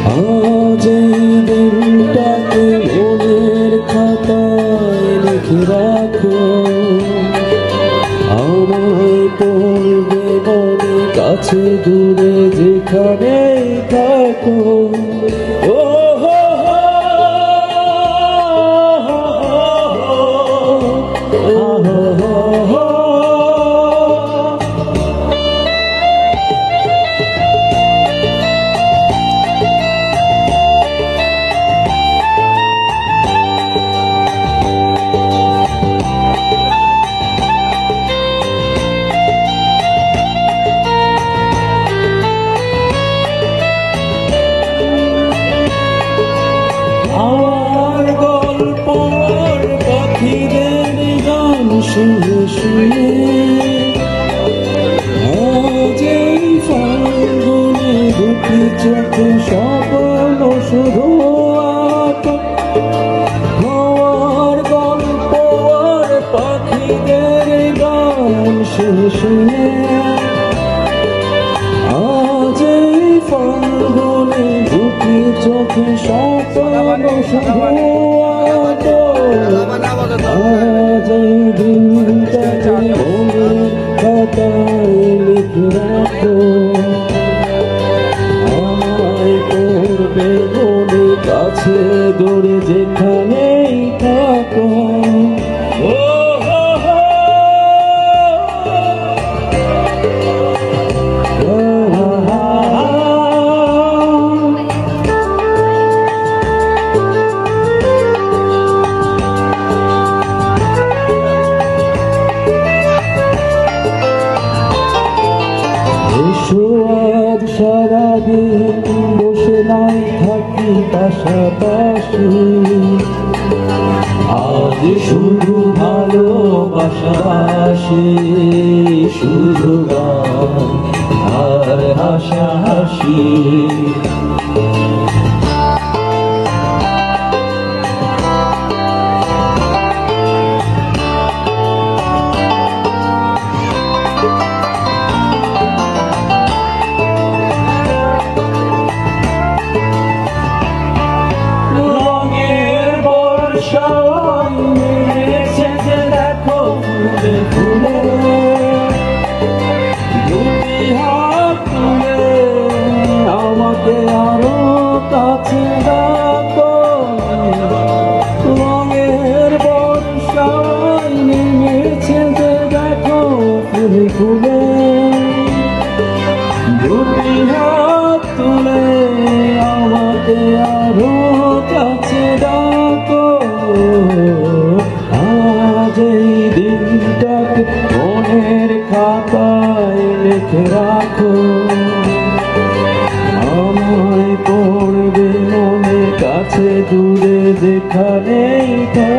আজ এই দিনটাকে মনের খাতায় লিখে রাখো, আমায় পড়বে মনে কাছে দূরে যেখানেই থাকো। ও হো হো, শুয়ে শুয়ে আজ এই ফাল্গুনে দুটি চোখে স্বপ্ন শুধু হওয়ার গল্প আর পাখিদের গান শুয়ে শুয়ে আজ এই ফাল্গুনে দুটি চোখে স্বপ্ন শুধু আজ এই দিনটাকে মনের খাতায় লিখে রাখো, আমায় পড়বে মনে কাছে দূরে যেখানেই থাকো। আজ সারাদিন বসে নাই থাকি পাশাপাশি, আজ শুধু ভালোবাসাবাসি, শুধু গান আর হাসাহাসি। আমাকে আরো কাছে ডাকো, রঙের বর্ষায় নেমেছে যে দেখো ফুলে ফুলে, দুটি হাত তুলে আমাকে আরো কাছে ডাকো। আজ এই দিনটাকে মনের খাতায় লিখে রাখো, আমায় পড়বে মনে কাছে দূরে যেখানেই থাকো।